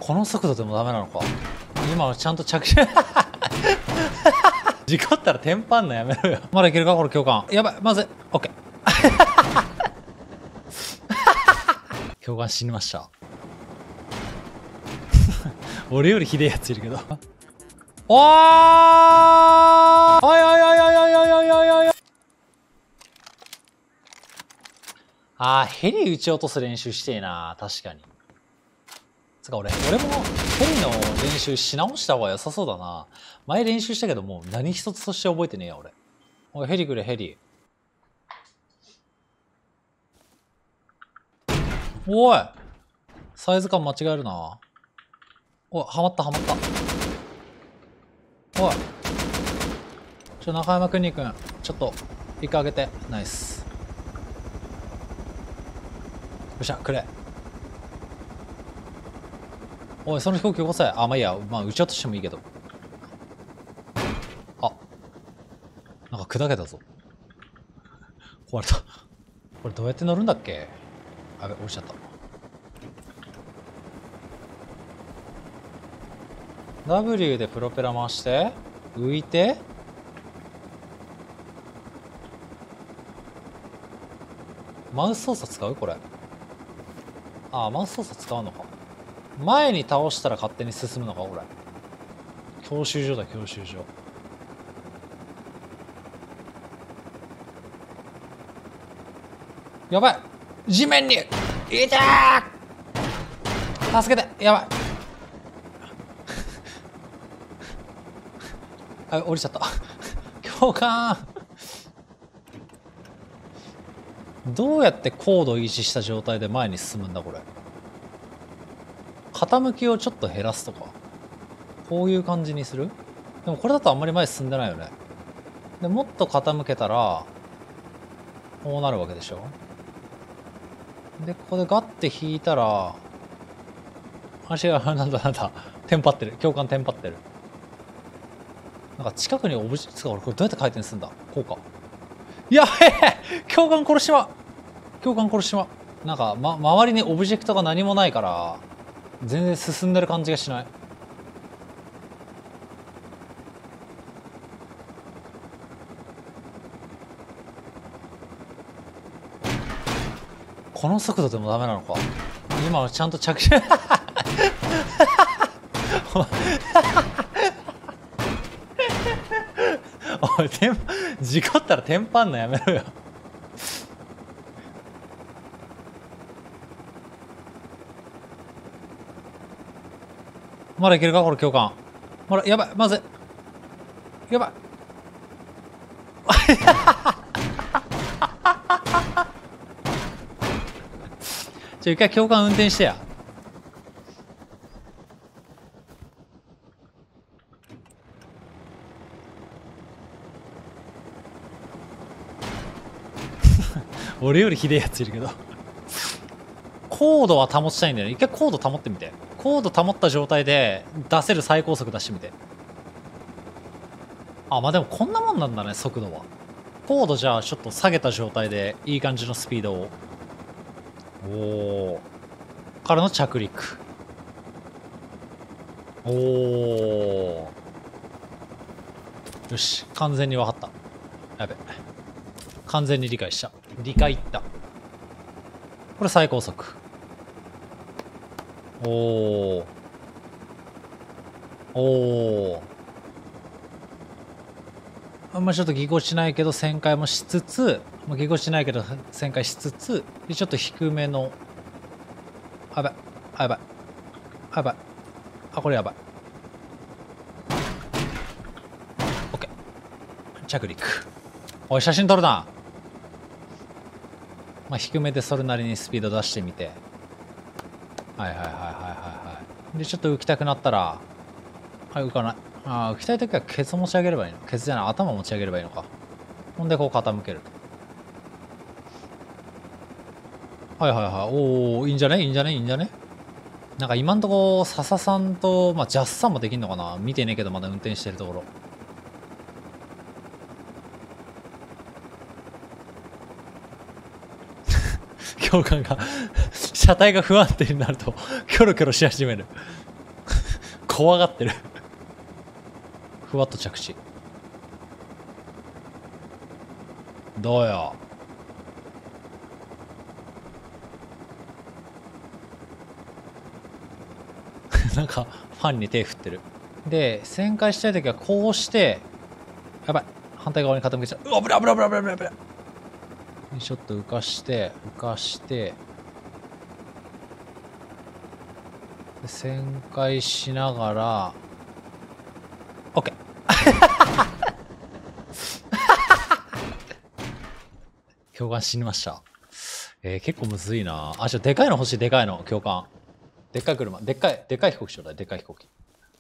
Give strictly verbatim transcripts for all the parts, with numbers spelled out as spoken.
この速度でもダメなのか。今はちゃんと着地事故ったらテンパんのやめろよ。まだいけるかこれ教官。やばい、まずい。オッケー教官死にました俺よりひでえやついるけどおーおいおいおいおいおいおいおいおいおい。あー、ヘリ撃ち落とす練習してえな。確かに。つか俺、俺もヘリの練習し直した方が良さそうだな。前練習したけどもう何一つとして覚えてねえや俺。おい、ヘリくれヘリ。おいサイズ感間違えるな。おい、はまったはまった。おいちょ、中山くんにくんちょっと一回あげて。ナイス。よっしゃくれ。おいその飛行機起こせ。あ、まあいいや、まあ撃ち落としてもいいけど。あ、なんか砕けたぞ。壊れた。これどうやって乗るんだっけ。あべ、落ちちゃった。ダブリュー でプロペラ回して浮いてマウス操作使うこれ。ああ、マウス操作使うのか。前に倒したら勝手に進むのかこれ。教習所だ教習所。やばい地面にいたー助けて。やばいあ、降りちゃった教官どうやって高度を維持した状態で前に進むんだこれ。傾きをちょっと減らすとかこういう感じにする。でもこれだとあんまり前進んでないよね。でもっと傾けたらこうなるわけでしょ。でここでガッて引いたら足がなんだなんだテンパってる。教官テンパってる。なんか近くにオブジェ、つか俺これどうやって回転するんだ。こうか。やべえ教官殺しま教官殺しまなんか、ま、周りにオブジェクトが何もないから全然進んでる感じがしない。この速度でもダメなのか。今はちゃんと着地おいテン事故ったらテンパんのやめろよまだいけるかこれ教官。まだやばいまずいやばいちょ一回教官運転してや俺よりひでえやついるけど高度は保ちたいんだよね。一回高度保ってみて。高度保った状態で出せる最高速出してみて。あ、まあでもこんなもんなんだね速度は。高度じゃあちょっと下げた状態でいい感じのスピードを。おおからの着陸。おおよし完全に分かった。やべ完全に理解した。理解いった。これ最高速。おおおおあんまちょっとぎこちないけど旋回もしつつ、まあ、ぎこちないけど旋回しつつでちょっと低めのあやばいあやばいあやばいあこれやばい。オッケー着陸。おい写真撮るな。まあ低めでそれなりにスピード出してみて。はいはいはいはいはいはいでちょっと浮きたくなったらはい浮かない。ああ浮きたい時はケツ持ち上げればいいの。ケツじゃない頭持ち上げればいいのか。ほんでこう傾ける。はいはいはいおおいいんじゃねいいんじゃねいいんじゃね。なんか今んとこ笹さんとまあジャスさんもできんのかな見てねえけどまだ運転してるところ。教官が車体が不安定になるとキョロキョロし始める怖がってるふわっと着地。どうよ。なんかファンに手振ってる。で旋回したい時はこうして、やばい、反対側に傾けちゃう。うわ、危ない危ない危ない危ない危ない。ちょっと浮かして浮かしてで旋回しながら OK 教官死にました。えー、結構むずいなあ。ちょっとでかいの欲しい。でかいの教官。でっかい車、でっかいでっかい飛行機ちょうだい。でっかい飛行機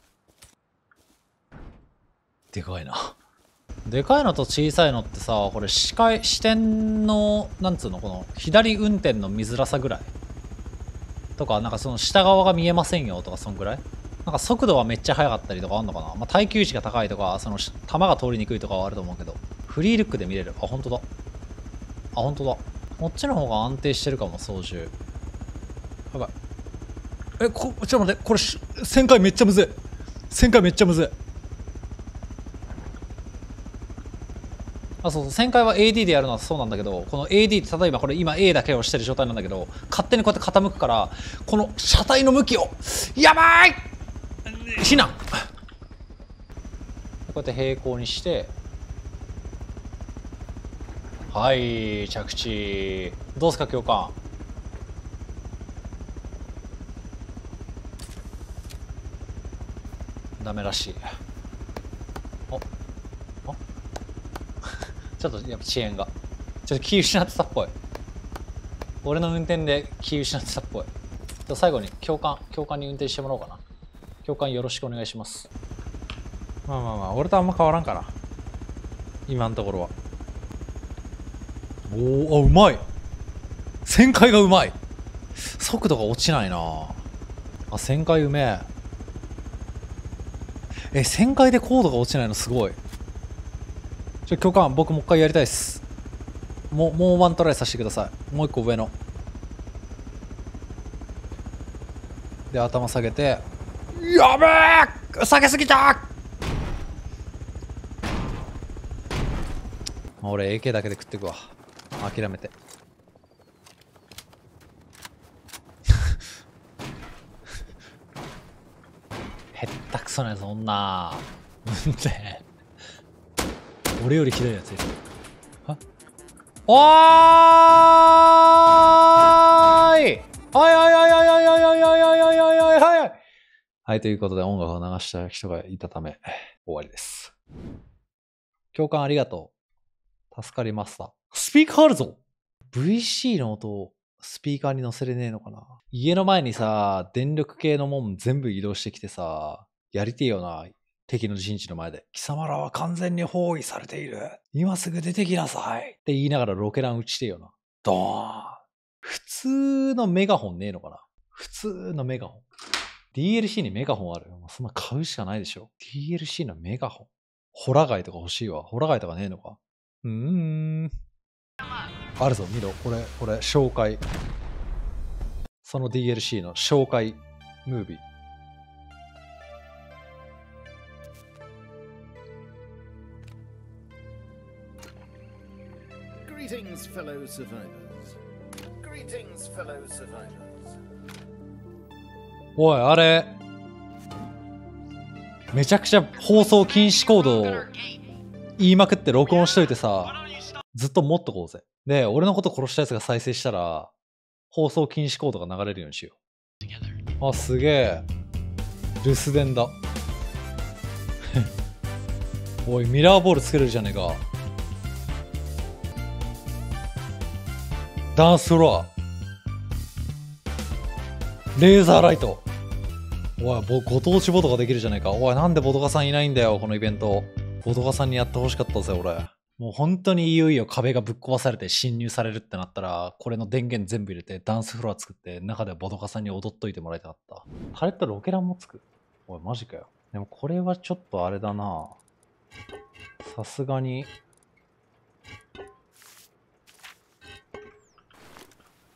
でかいな。でかいのと小さいのってさ、これ視界視点のなんつうの、この左運転の見づらさぐらいとか、なんかその下側が見えませんよとか、そんぐらい。なんか速度はめっちゃ速かったりとかあんのかな。まあ、耐久値が高いとか、その球が通りにくいとかはあると思うけど、フリールックで見れる。あ、本当だ。あ、本当だ。こっちの方が安定してるかも。操縦やばい。え、こちょっと待って、これ旋回めっちゃむずい。旋回めっちゃむずい。あ、そうそう、旋回は エーディー でやるのはそうなんだけど、この エーディー って例えばこれ今 A だけをしてる状態なんだけど、勝手にこうやって傾くから、この車体の向きをやばい避難。こうやって平行にして、はい着地。どうすか教官。ダメらしい。おおちょっとやっぱ遅延がちょっと気失ってたっぽい。俺の運転で気失ってたっぽい。じゃあ最後に教官教官に運転してもらおうかな。教官よろしくお願いします。まあまあまあ俺とあんま変わらんかな今のところは。おお、あ、うまい。旋回がうまい。速度が落ちないなあ。旋回うめえ。え、旋回で高度が落ちないのすごい。ちょ、教官、僕もう一回やりたいっす。もう、もうワントライさせてください。もう一個上の。で、頭下げて。やべえ下げすぎた。俺、エーケー だけで食ってくわ。諦めて。へったくそなやつ女。運転。俺よりひどいやついる。はおーいおいおいおいおいおいおいおいおいおいおいおいおいおい。はい、ということで音楽を流した人がいたため、終わりです。共感ありがとう。助かりました。スピーカーあるぞ !ブイシー の音をスピーカーに乗せれねえのかな。家の前にさ、電力系のもん全部移動してきてさ、やりてえよな。敵の陣地の前で。貴様らは完全に包囲されている。今すぐ出てきなさい。って言いながらロケラン撃ちてえよな。ドーン。普通のメガホンねえのかな。普通のメガホン。ディーエルシー にメガホンある。そんな買うしかないでしょ。ディーエルシー のメガホン。ホラ貝とか欲しいわ。ホラ貝とかねえのか。うーん。あるぞ、見ろ。これ、これ、紹介。その ディーエルシー の紹介ムービー。 Greetings, fellow survivors. Greetings, fellow survivors. おい、あれ。めちゃくちゃ放送禁止コードを言いまくって録音しといてさ、ずっと持っとこうぜ。で、俺のこと殺したやつが再生したら、放送禁止コードが流れるようにしよう。あ、すげえ。留守電だ。おい、ミラーボールつけれるじゃねえか。ダンスフロア。レーザーライト。おい、ご当地ボトができるじゃねえか。おい、なんでボトガさんいないんだよ、このイベント。ボトガさんにやってほしかったぜ、俺。もう本当にいよいよ壁がぶっ壊されて侵入されるってなったら、これの電源全部入れてダンスフロア作って、中でボトガさんに踊っといてもらいたかった。タレットロケランもつく。おい、マジかよ。でもこれはちょっとあれだな。さすがに。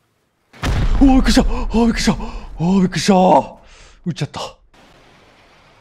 おー、びっくりした。あー、びっくりした。あー、びっくりした。撃っちゃった。